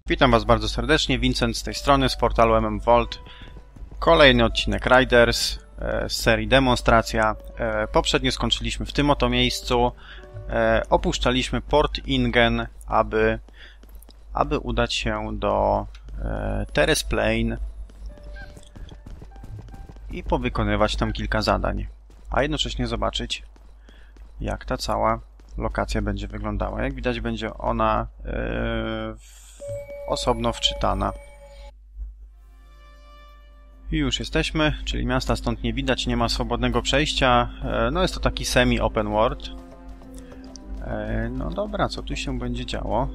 Witam Was bardzo serdecznie, Vincent z tej strony, z portalu MM Vault. Kolejny odcinek Riders z serii Demonstracja. Poprzednio skończyliśmy w tym oto miejscu. Opuszczaliśmy Port Ingen, aby udać się do Teres Plain i powykonywać tam kilka zadań, a jednocześnie zobaczyć, jak ta cała lokacja będzie wyglądała. Jak widać, będzie ona osobno wczytana. I już jesteśmy, czyli miasta stąd nie widać, nie ma swobodnego przejścia. No jest to taki semi-open world. No dobra, co tu się będzie działo?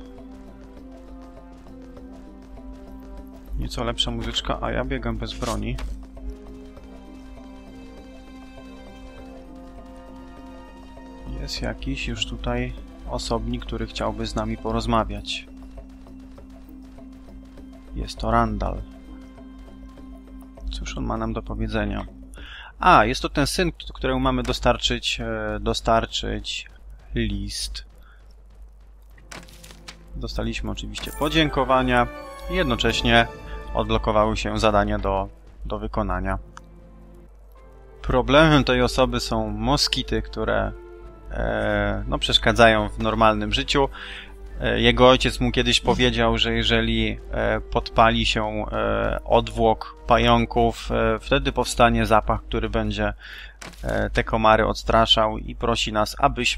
Nieco lepsza muzyczka, a ja biegam bez broni. Jest jakiś już tutaj osobnik, który chciałby z nami porozmawiać. Jest to Randall. Cóż on ma nam do powiedzenia? A, jest to ten syn, któremu mamy dostarczyć list. Dostaliśmy oczywiście podziękowania i jednocześnie odblokowały się zadania do wykonania. Problemem tej osoby są moskity, które no, przeszkadzają w normalnym życiu. Jego ojciec mu kiedyś powiedział, że jeżeli podpali się odwłok pająków, wtedy powstanie zapach, który będzie te odstraszał, i prosi nas,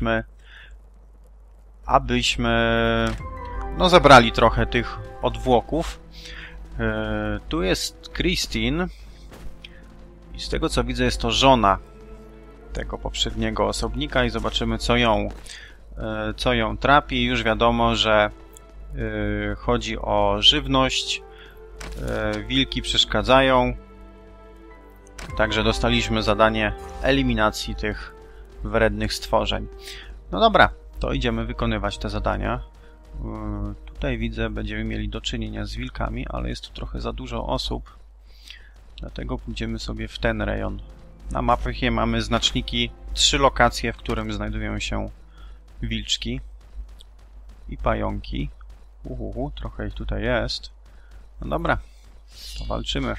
abyśmy no, zabrali trochę tych odwłoków. Tu jest Christine i z tego co widzę jest to żona tego poprzedniego osobnika i zobaczymy co ją trapi. Już wiadomo, że chodzi o żywność. Wilki przeszkadzają. Także dostaliśmy zadanie eliminacji tych wrednych stworzeń. No dobra, to idziemy wykonywać te zadania. Tutaj widzę, będziemy mieli do czynienia z wilkami, ale jest tu trochę za dużo osób. Dlatego pójdziemy sobie w ten rejon. Na mapie mamy znaczniki 3 lokacje, w którym znajdują się wilczki i pająki. Trochę ich tutaj jest. No dobra, to walczymy.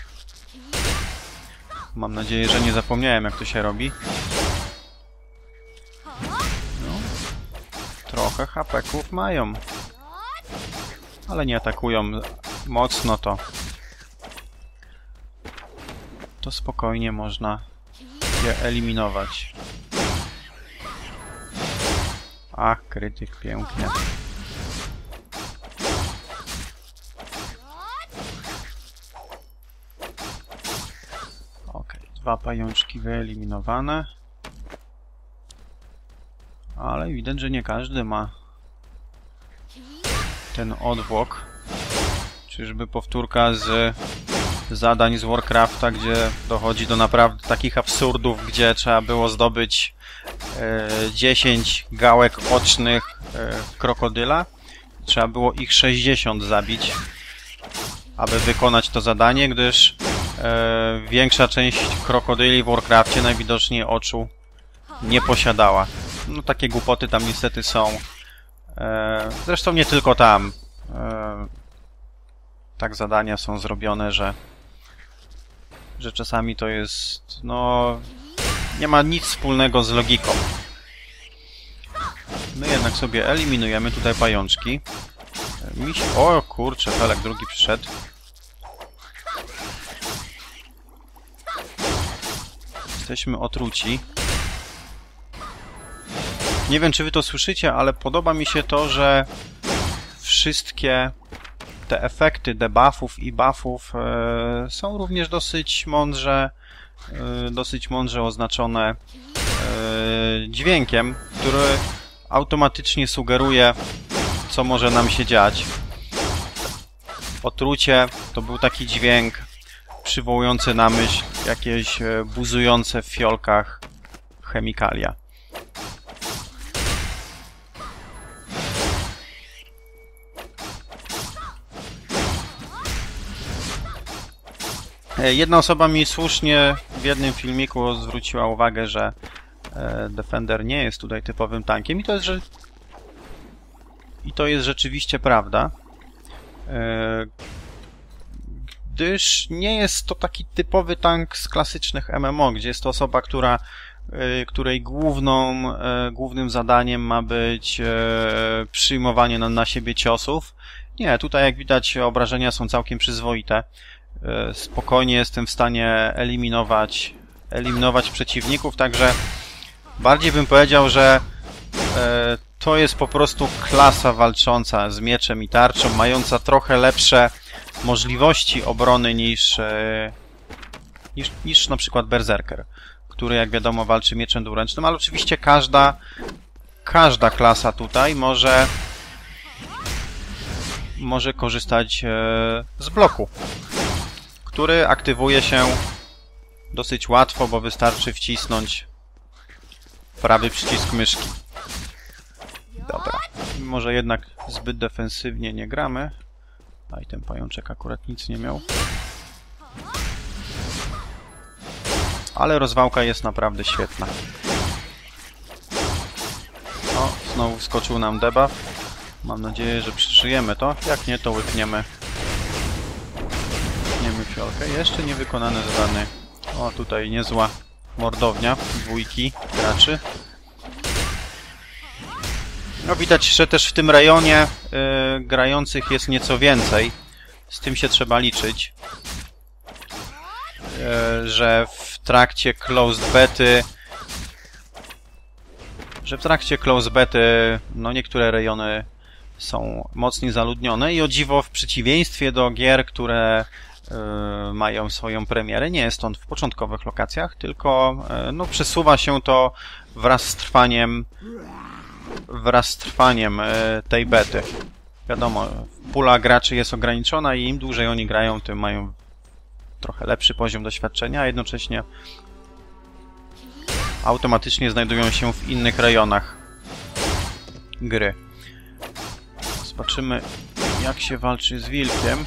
Mam nadzieję, że nie zapomniałem, jak to się robi. No, trochę hapeków mają, ale nie atakują mocno, to spokojnie można je eliminować. Ach, krytyk, pięknie. Ok, 2 pajączki wyeliminowane. Ale widać, że nie każdy ma ten odwłok. Czyżby powtórka z zadań z Warcrafta, gdzie dochodzi do naprawdę takich absurdów, gdzie trzeba było zdobyć 10 gałek ocznych krokodyla. Trzeba było ich 60 zabić, aby wykonać to zadanie, gdyż większa część krokodyli w Warcrafcie najwidoczniej oczu nie posiadała. No takie głupoty tam niestety są. Zresztą nie tylko tam. Tak zadania są zrobione, że czasami to jest, no, nie ma nic wspólnego z logiką. My jednak sobie eliminujemy tutaj pajączki. O kurczę, felek drugi przyszedł. Jesteśmy otruci. Nie wiem, czy wy to słyszycie, ale podoba mi się to, że wszystkie te efekty debuffów i buffów są również dosyć mądrze oznaczone dźwiękiem, który automatycznie sugeruje, co może nam się dziać. Otrucie to był taki dźwięk przywołujący na myśl jakieś buzujące w fiolkach chemikalia. Jedna osoba mi słusznie w jednym filmiku zwróciła uwagę, że Defender nie jest tutaj typowym tankiem i to jest rzeczywiście prawda. Gdyż nie jest to taki typowy tank z klasycznych MMO, gdzie jest to osoba, której głównym zadaniem ma być przyjmowanie na siebie ciosów. Nie, tutaj jak widać obrażenia są całkiem przyzwoite. Spokojnie jestem w stanie eliminować przeciwników, także bardziej bym powiedział, że to jest po prostu klasa walcząca z mieczem i tarczą, mająca trochę lepsze możliwości obrony niż na przykład berserker, który jak wiadomo walczy mieczem dwuręcznym, ale oczywiście każda klasa tutaj może korzystać z bloku, który aktywuje się dosyć łatwo, bo wystarczy wcisnąć prawy przycisk myszki. Dobra, może jednak zbyt defensywnie nie gramy. A i ten pajączek akurat nic nie miał. Ale rozwałka jest naprawdę świetna. O, znowu wskoczył nam debuff. Mam nadzieję, że przeżyjemy to. Jak nie, to łykniemy. Łykniemy fiolkę. Jeszcze nie wykonane zadanie. O, tutaj niezła mordownia dwójki graczy. No widać, że też w tym rejonie grających jest nieco więcej. Z tym się trzeba liczyć. Że w trakcie closed bety no niektóre rejony są mocniej zaludnione i o dziwo w przeciwieństwie do gier, które mają swoją premierę, nie jest on w początkowych lokacjach, tylko no, przesuwa się to wraz z trwaniem tej bety. Wiadomo, pula graczy jest ograniczona i im dłużej oni grają, tym mają trochę lepszy poziom doświadczenia, a jednocześnie automatycznie znajdują się w innych rejonach gry. Zobaczymy, jak się walczy z wilkiem.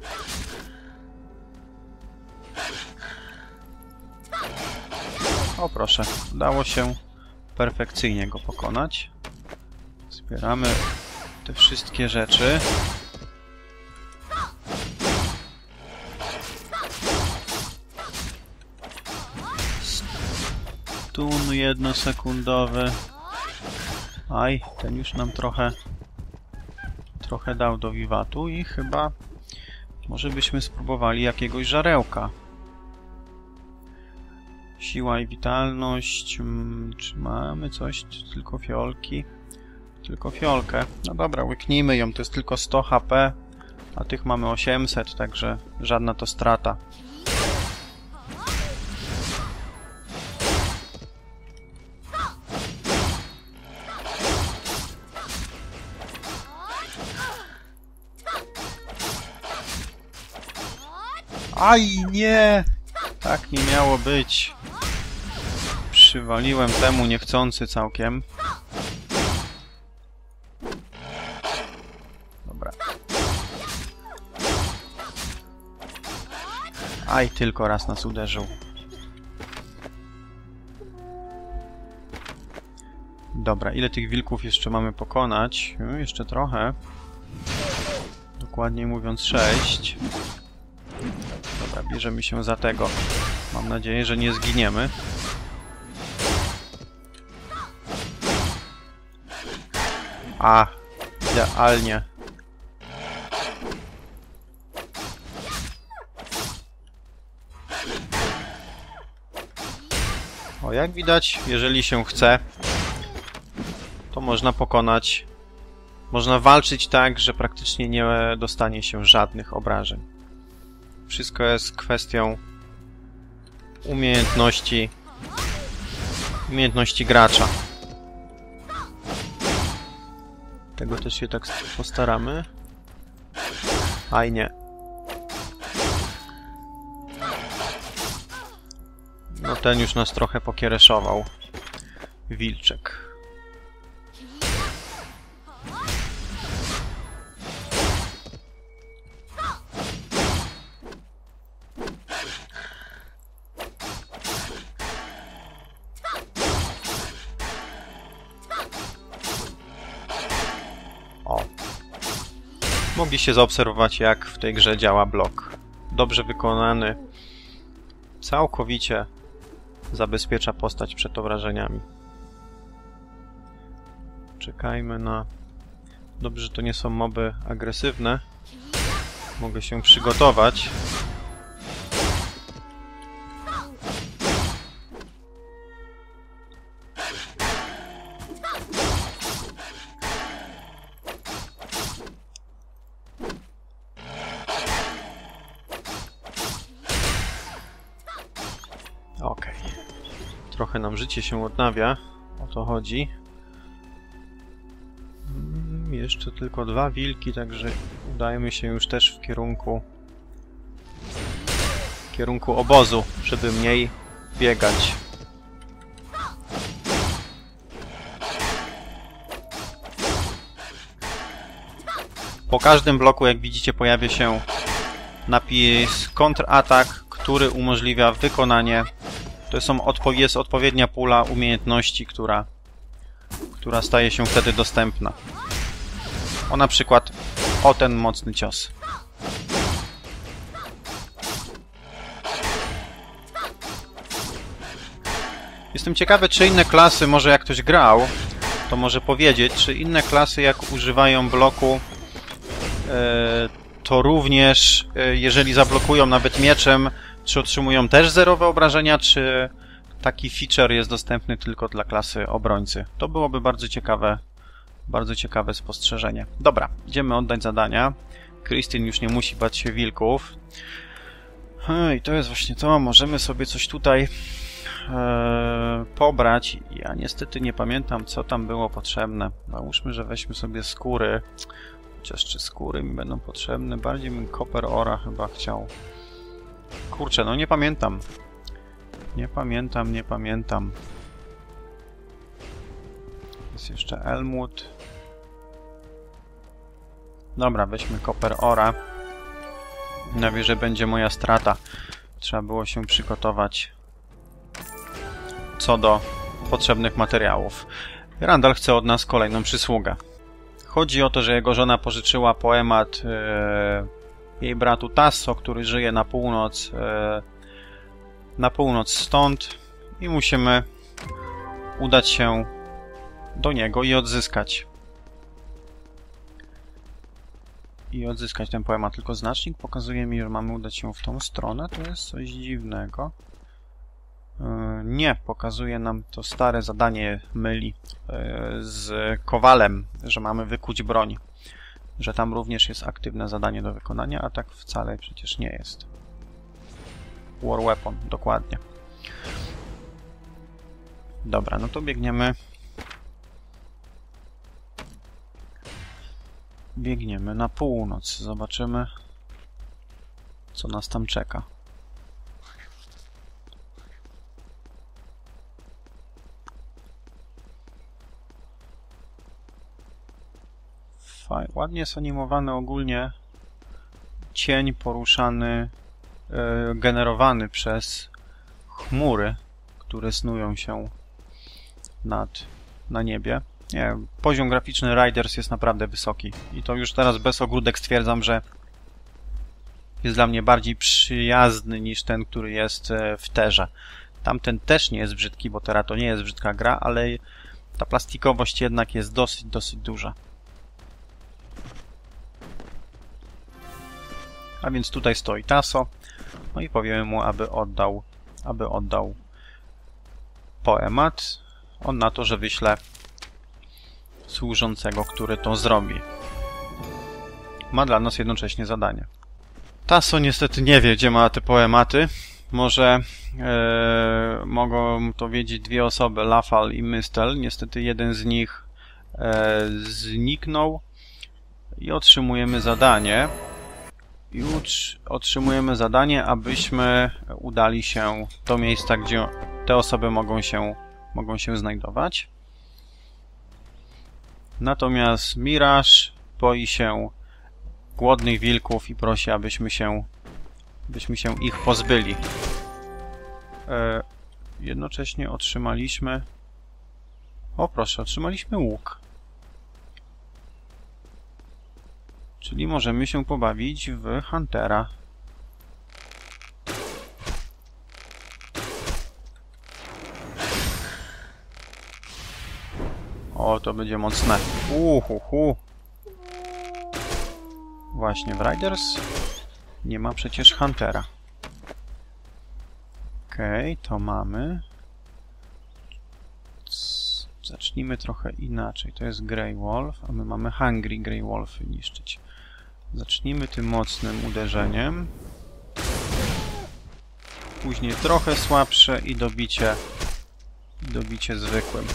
O proszę, udało się perfekcyjnie go pokonać. Zbieramy te wszystkie rzeczy. Stun jednosekundowy. Aj, ten już nam trochę dał do wiwatu i chyba może byśmy spróbowali jakiegoś żarełka. Siła i witalność. Czy mamy coś? Tylko fiolki. Tylko fiolkę. No dobra, łyknijmy ją. To jest tylko 100 HP, a tych mamy 800, także żadna to strata. Aj, nie! Tak nie miało być. Przywaliłem temu niechcący całkiem. Dobra. Aj, tylko raz nas uderzył. Dobra, ile tych wilków jeszcze mamy pokonać? Jeszcze trochę. Dokładniej mówiąc 6. Dobra, bierzemy się za tego. Mam nadzieję, że nie zginiemy. A, idealnie. O, jak widać, jeżeli się chce, to można pokonać, można walczyć tak, że praktycznie nie dostanie się żadnych obrażeń. Wszystko jest kwestią umiejętności gracza. Tego też się tak postaramy. Aj, nie. No ten już nas trochę pokiereszował. Wilczek. Mogliście zaobserwować, jak w tej grze działa blok. Dobrze wykonany. Całkowicie zabezpiecza postać przed obrażeniami. Czekajmy na... Dobrze, że to nie są moby agresywne. Mogę się przygotować. Okej. Trochę nam życie się odnawia. O to chodzi. Jeszcze tylko 2 wilki, także udajemy się już też w kierunku obozu, żeby mniej biegać. Po każdym bloku, jak widzicie, pojawia się napis kontratak, który umożliwia wykonanie. Jest odpowiednia pula umiejętności, która staje się wtedy dostępna. O, na przykład o ten mocny cios. Jestem ciekawy, czy inne klasy, może jak ktoś grał, to może powiedzieć, czy inne klasy jak używają bloku, to również, jeżeli zablokują nawet mieczem, czy otrzymują też zerowe obrażenia, czy taki feature jest dostępny tylko dla klasy obrońcy. To byłoby bardzo ciekawe spostrzeżenie. Dobra, idziemy oddać zadania. Christine już nie musi bać się wilków. I to jest właśnie to. Możemy sobie coś tutaj pobrać. Ja niestety nie pamiętam, co tam było potrzebne. Załóżmy, że weźmy sobie skóry. Chociaż czy skóry mi będą potrzebne? Bardziej bym Copper Ora chyba chciał. Kurczę, no nie pamiętam. Nie pamiętam. Jest jeszcze Elmwood. Dobra, weźmy Copper Ora. Najwyżej będzie moja strata. Trzeba było się przygotować co do potrzebnych materiałów. Randall chce od nas kolejną przysługę. Chodzi o to, że jego żona pożyczyła poemat jej bratu Tasso, który żyje na północ stąd i musimy udać się do niego i odzyskać ten poemat. Tylko znacznik pokazuje mi, że mamy udać się w tą stronę. To jest coś dziwnego. Nie, pokazuje nam to stare zadanie, myli z Kowalem, że mamy wykuć broń. Że tam również jest aktywne zadanie do wykonania, a tak wcale przecież nie jest. War Weapon, dokładnie. Dobra, no to biegniemy. Biegniemy na północ. Zobaczymy, co nas tam czeka. Ładnie jest animowany ogólnie cień poruszany, generowany przez chmury, które snują się na niebie. Nie, poziom graficzny Riders jest naprawdę wysoki i to już teraz bez ogródek stwierdzam, że jest dla mnie bardziej przyjazny niż ten, który jest w Terze. Tamten też nie jest brzydki, bo Terra to nie jest brzydka gra, ale ta plastikowość jednak jest dosyć duża. A więc tutaj stoi Tasso, no i powiemy mu, aby oddał poemat. On na to, że wyśle służącego, który to zrobi. Ma dla nas jednocześnie zadanie. Tasso niestety nie wie, gdzie ma te poematy. Może mogą to wiedzieć 2 osoby, Lafal i Mystel. Niestety jeden z nich zniknął i otrzymujemy zadanie. Abyśmy udali się do miejsca, gdzie te osoby mogą się znajdować. Natomiast Mirage boi się głodnych wilków i prosi, abyśmy się ich pozbyli. Jednocześnie otrzymaliśmy... O proszę, otrzymaliśmy łuk. Czyli możemy się pobawić w Huntera. O, to będzie mocne. Właśnie, w Riders nie ma przecież Huntera. Okej, to mamy. Zacznijmy trochę inaczej. To jest Grey Wolf, a my mamy Hungry Grey Wolfy niszczyć. Zacznijmy tym mocnym uderzeniem. Później trochę słabsze i dobicie zwykłym.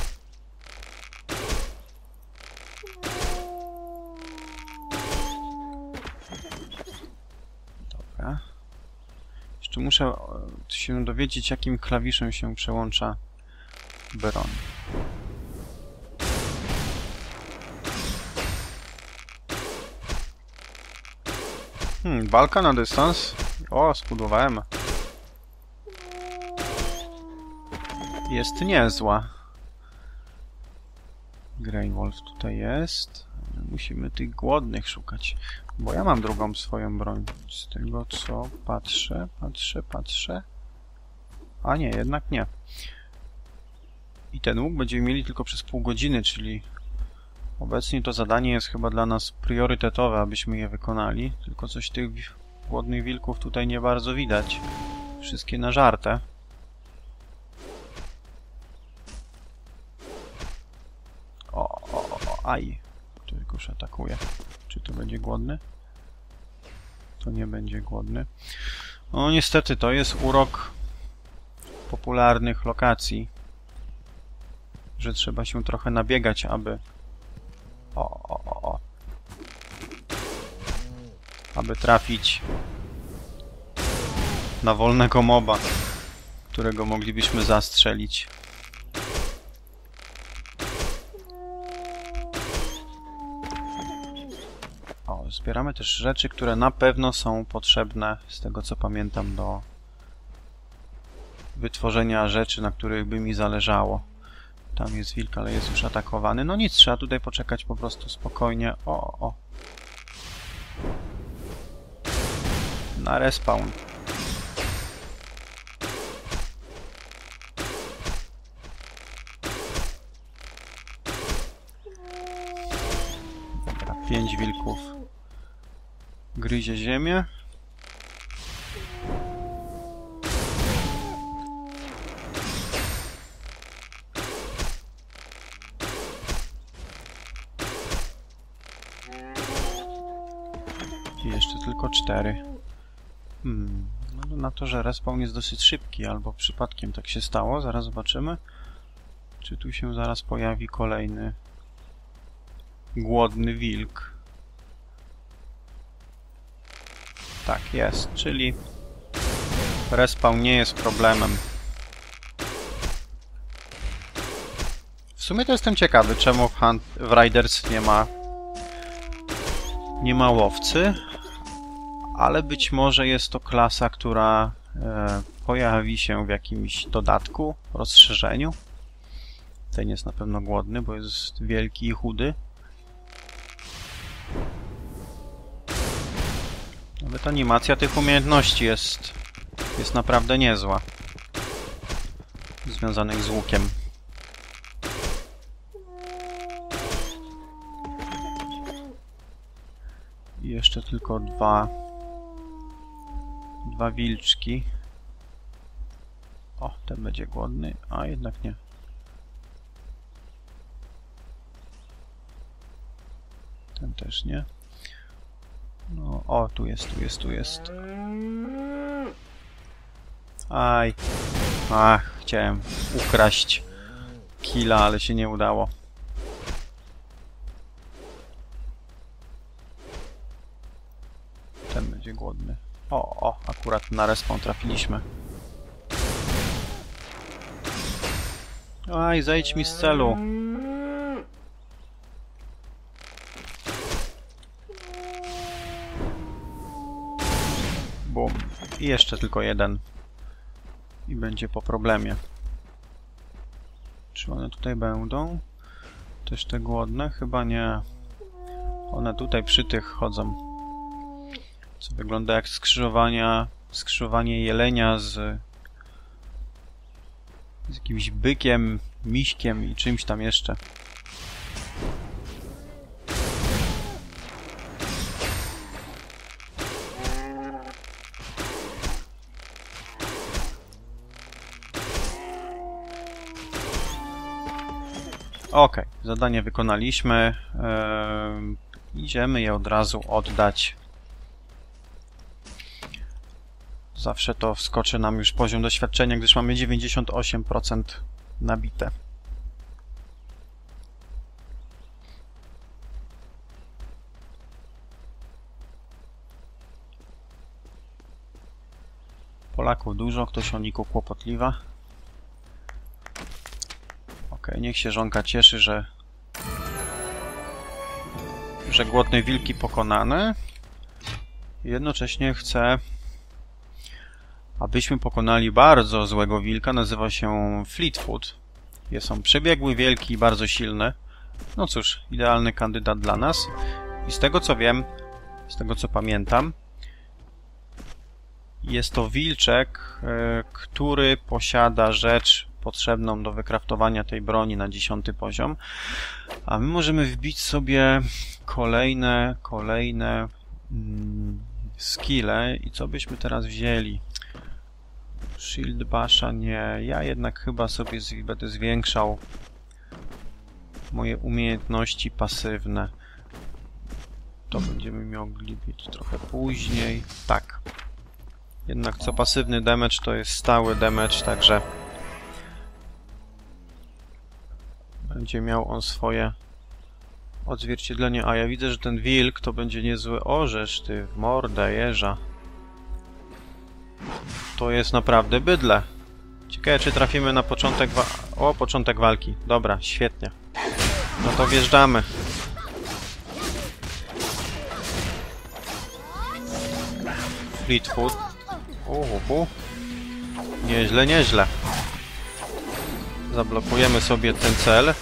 Dobra. Jeszcze muszę się dowiedzieć, jakim klawiszem się przełącza broń. Walka na dystans. O, spudowałem. Jest niezła. Grey Wolf tutaj jest. Musimy tych głodnych szukać. Bo ja mam drugą swoją broń. Z tego co patrzę. A nie, jednak nie. I ten łuk będziemy mieli tylko przez pół godziny, czyli obecnie to zadanie jest chyba dla nas priorytetowe, abyśmy je wykonali. Tylko coś tych głodnych wilków tutaj nie bardzo widać. Wszystkie nażarte. Aj. Który już atakuje. Czy to będzie głodny? To nie będzie głodny. No niestety to jest urok popularnych lokacji, że trzeba się trochę nabiegać, aby aby trafić na wolnego moba, którego moglibyśmy zastrzelić. Zbieramy też rzeczy, które na pewno są potrzebne, z tego co pamiętam, do wytworzenia rzeczy, na których by mi zależało. Tam jest wilk, ale jest już atakowany. No nic, trzeba tutaj poczekać po prostu spokojnie. Na respawn. Dobra, 5 wilków gryzie ziemię. I jeszcze tylko 4. No na to, że respawn jest dosyć szybki, albo przypadkiem tak się stało. Zaraz zobaczymy, czy tu się zaraz pojawi kolejny głodny wilk. Tak jest, czyli respawn nie jest problemem. W sumie to jestem ciekawy, czemu w Riders nie ma łowcy, ale być może jest to klasa, która pojawi się w jakimś dodatku, rozszerzeniu. Ten jest na pewno głodny, bo jest wielki i chudy. Nawet animacja tych umiejętności jest naprawdę niezła. Związanych z łukiem. I jeszcze tylko dwa wilczki. O, ten będzie głodny, a jednak nie. Ten też nie. No, o, tu jest. Aj. Ach, chciałem ukraść killa, ale się nie udało. Ten będzie głodny. O, akurat na respawn trafiliśmy. Aj, zejdź mi z celu. Bum. I jeszcze tylko jeden. I będzie po problemie. Czy one tutaj będą? Też te głodne? Chyba nie. One tutaj przy tych chodzą. Co wygląda jak skrzyżowanie jelenia z jakimś bykiem, miśkiem i czymś tam jeszcze. Ok, zadanie wykonaliśmy. Idziemy je od razu oddać. Zawsze to wskoczy nam już poziom doświadczenia, gdyż mamy 98% nabite. Polaków dużo, ktoś o Niku kłopotliwa. Ok, niech się żonka cieszy, że głodne wilki pokonane. Jednocześnie chcę, abyśmy pokonali bardzo złego wilka. Nazywa się Fleetfoot. Jest on przebiegły, wielki i bardzo silny. No cóż, idealny kandydat dla nas. I z tego co wiem, z tego co pamiętam, jest to wilczek, który posiada rzecz potrzebną do wykraftowania tej broni na 10. poziom. A my możemy wbić sobie kolejne skille. I co byśmy teraz wzięli? Shield Basha nie. Ja jednak chyba sobie będę zwiększał moje umiejętności pasywne. To będziemy mogli mieć trochę później. Tak. Jednak co pasywny damage to jest stały damage, także będzie miał on swoje odzwierciedlenie. A ja widzę, że ten wilk to będzie niezły orzesz, ty w mordę jeża. To jest naprawdę bydle. Ciekawe, czy trafimy na początek początek walki. Dobra, świetnie. No to wjeżdżamy. Fleetfoot. Nieźle, nieźle. Zablokujemy sobie ten cel.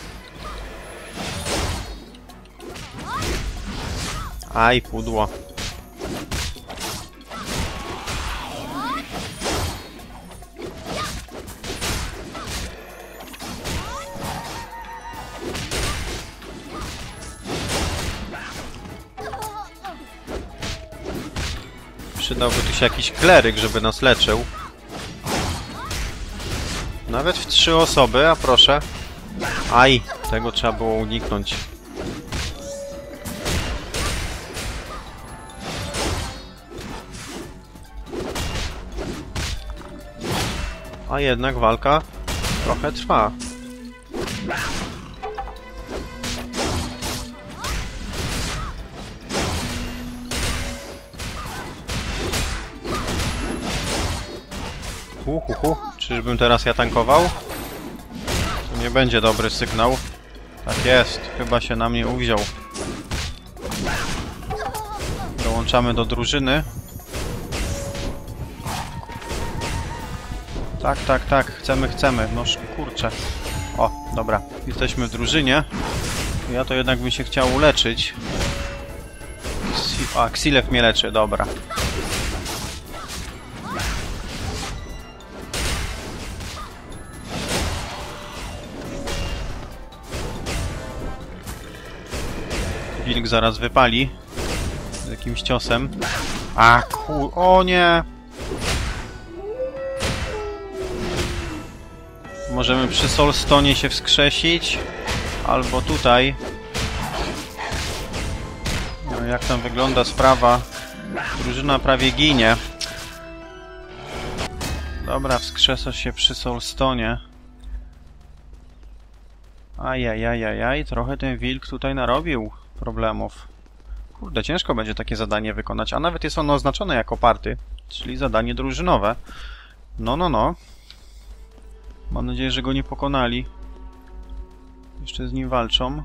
Aj, pudło. Przydałby tu się jakiś kleryk, żeby nas leczył. Nawet w 3 osoby, a proszę. Aj, tego trzeba było uniknąć. A jednak walka trochę trwa. Czyżbym teraz ja tankował? To nie będzie dobry sygnał. Tak jest, chyba się na mnie uwziął. Dołączamy do drużyny. Tak, chcemy. No kurczę. O, dobra, jesteśmy w drużynie. Ja to jednak bym się chciał uleczyć. A, Xilev mnie leczy, dobra. Wilk zaraz wypali z jakimś ciosem. A o nie! Możemy przy Soulstone'ie się wskrzesić. Albo tutaj. No, jak tam wygląda sprawa? Drużyna prawie ginie. Dobra, wskrzesa się przy Soulstone'ie. Ajajajajaj, trochę ten wilk tutaj narobił problemów. Kurde, ciężko będzie takie zadanie wykonać, a nawet jest ono oznaczone jako party, czyli zadanie drużynowe. No. Mam nadzieję, że go nie pokonali. Jeszcze z nim walczą.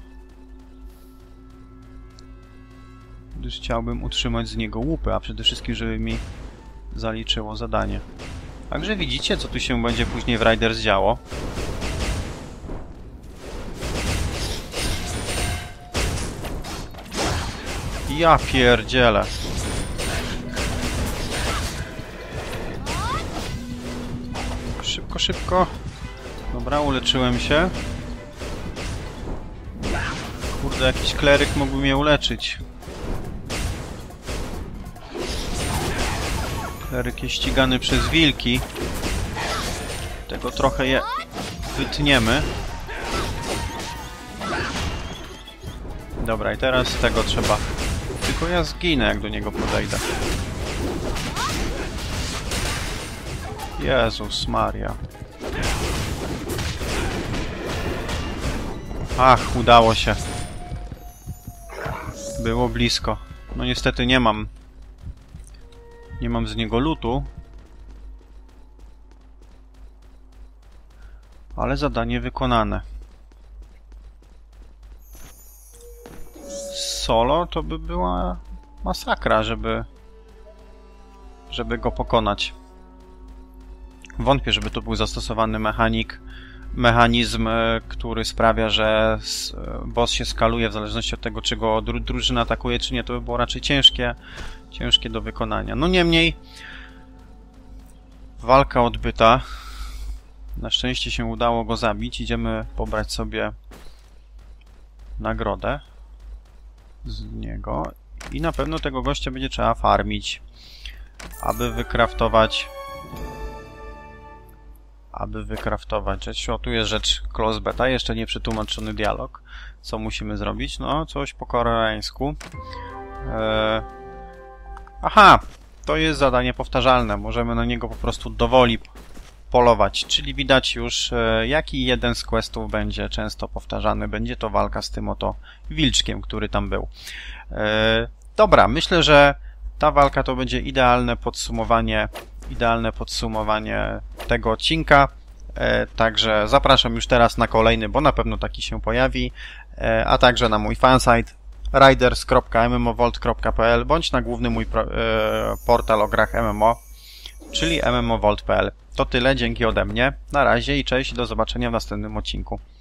Gdyż chciałbym utrzymać z niego łupy, a przede wszystkim, żeby mi zaliczyło zadanie. Także widzicie, co tu się będzie później w Riders działo. Ja pierdzielę. Szybko, szybko. Dobra, uleczyłem się. Kurde, jakiś kleryk mógłby mnie uleczyć. Kleryk jest ścigany przez wilki. Tego trochę je wytniemy. Dobra, i teraz tego trzeba. Tylko ja zginę, jak do niego podejdę. Jezus Maria. Ach, udało się. Było blisko. No niestety nie mam. Nie mam z niego lootu. Ale zadanie wykonane. Solo to by była masakra, żeby go pokonać. Wątpię, żeby to był zastosowany mechanizm, który sprawia, że boss się skaluje w zależności od tego, czy go drużyna atakuje, czy nie. To by było raczej ciężkie do wykonania. No niemniej walka odbyta. Na szczęście się udało go zabić. Idziemy pobrać sobie nagrodę z niego. I na pewno tego gościa będzie trzeba farmić, aby wykraftować rzecz. O, tu jest rzecz close beta, jeszcze nie przetłumaczony dialog. Co musimy zrobić? No, coś po koreańsku. Aha! To jest zadanie powtarzalne. Możemy na niego po prostu dowoli polować. Czyli widać już, jaki jeden z questów będzie często powtarzany. Będzie to walka z tym oto wilczkiem, który tam był. Dobra, myślę, że ta walka to będzie idealne podsumowanie tego odcinka. Także zapraszam już teraz na kolejny, bo na pewno taki się pojawi, a także na mój fansite riders.mmovault.pl bądź na główny mój portal o grach MMO, czyli mmovault.pl. To tyle, dzięki ode mnie. Na razie i cześć, do zobaczenia w następnym odcinku.